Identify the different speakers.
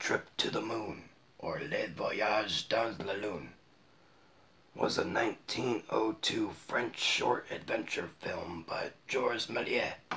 Speaker 1: Trip to the Moon, or Le Voyage dans la Lune, was a 1902 French short adventure film by Georges Méliès.